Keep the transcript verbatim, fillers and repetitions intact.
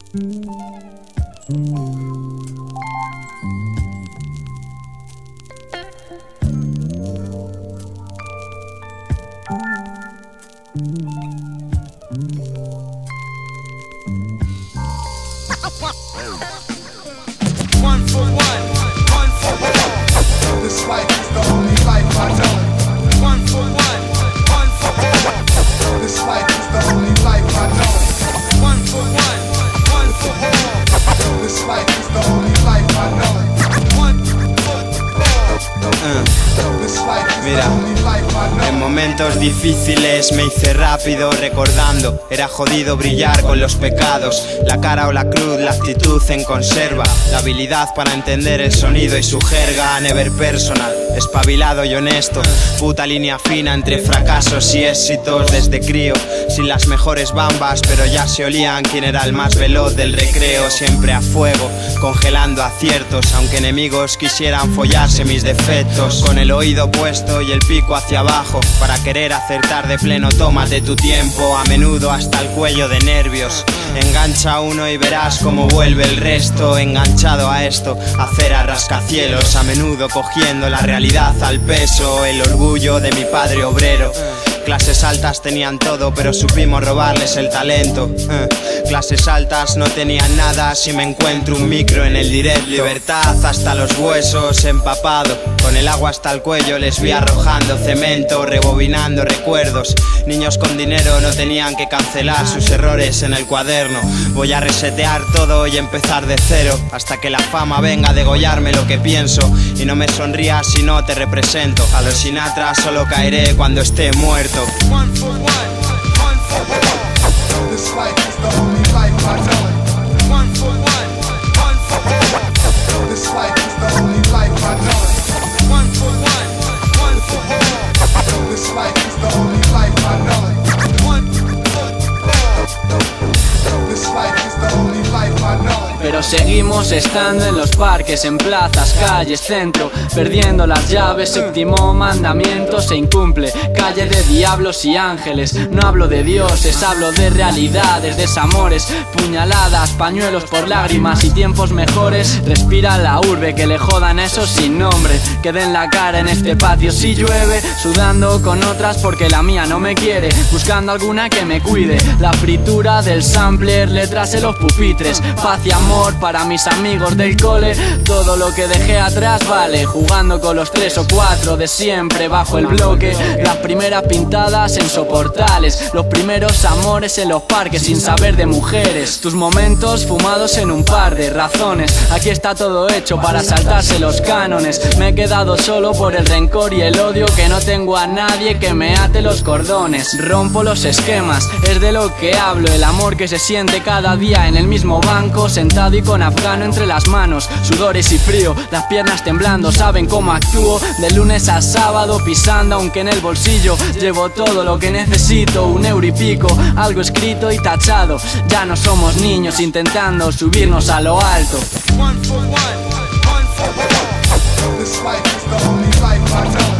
One for one, one for all. This life is the only life I know. One for one, one for all. This life is the only life I know. One for one, one for all. This life is the only life I know. One for all. This life is the only life I know. En momentos difíciles me hice rápido recordando. Era jodido brillar con los pecados. La cara o la cruz, la actitud en conserva. La habilidad para entender el sonido y su jerga. Never personal, espabilado y honesto. Puta línea fina entre fracasos y éxitos. Desde crío, sin las mejores bambas, pero ya se olían quién era el más veloz del recreo. Siempre a fuego, congelando aciertos. Aunque enemigos quisieran follarse mis defectos. Con el oído puesto y el pico hacia abajo. Para querer acertar de pleno, tómate tu tiempo. A menudo hasta el cuello de nervios. Engancha uno y verás cómo vuelve el resto. Enganchado a esto, hacer a rascacielos. A menudo cogiendo la realidad al peso. El orgullo de mi padre obrero. Clases altas tenían todo, pero supimos robarles el talento. eh. Clases altas no tenían nada si me encuentro un micro en el directo. Libertad hasta los huesos, empapado. Con el agua hasta el cuello les vi arrojando cemento, rebobinando recuerdos. Niños con dinero no tenían que cancelar sus errores en el cuaderno. Voy a resetear todo y empezar de cero, hasta que la fama venga a degollarme lo que pienso. Y no me sonrías si no te represento. A los Sinatra solo caeré cuando esté muerto. One for one, one for all. This life is the only life I know. One for one, one for all. This life is the only life I know. One for one, one for all. This life is the only life I know. One for all. This life is the only life I know. Pero seguimos estando en los parques, en plazas, calles, centro, perdiendo las llaves, séptimo mandamiento se incumple. Calle de diablos y ángeles, no hablo de dioses, hablo de realidades, desamores, puñaladas, pañuelos por lágrimas y tiempos mejores. Respira la urbe, que le jodan esos sin nombre, que den la cara en este patio si llueve, sudando con otras porque la mía no me quiere, buscando alguna que me cuide. La fritura del sampler, letras en los pupitres, paz y amor para mis amigos del cole. Todo lo que dejé atrás vale, jugando con los tres o cuatro de siempre bajo el bloque. Las primeras pintadas en soportales, los primeros amores en los parques sin saber de mujeres. Tus momentos fumados en un par de razones. Aquí está todo hecho para saltarse los cánones. Me he quedado solo por el rencor y el odio, que no tengo a nadie que me ate los cordones. Rompo los esquemas, es de lo que hablo. El amor que se siente cada día en el mismo banco, sentado y con afgano entre las manos, sudores y frío, las piernas temblando, saben cómo actúo de lunes a sábado pisando, aunque en el bolsillo llevo todo lo que necesito, un euro y pico, algo escrito y tachado. Ya no somos niños intentando subirnos a lo alto. One for one, one for all. This life is the only life I know.